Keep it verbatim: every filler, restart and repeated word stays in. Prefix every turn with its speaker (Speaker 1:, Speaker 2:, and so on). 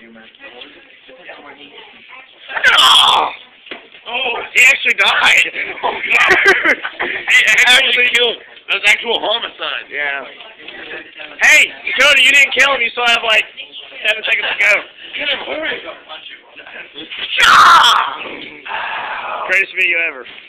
Speaker 1: Oh! Oh, he actually died. Oh, God. He actually killed. That was actual homicide.
Speaker 2: Yeah. Hey, Cody, you didn't kill him. You still have like seven seconds to go.
Speaker 1: Get him, hurry.
Speaker 2: Greatest video ever.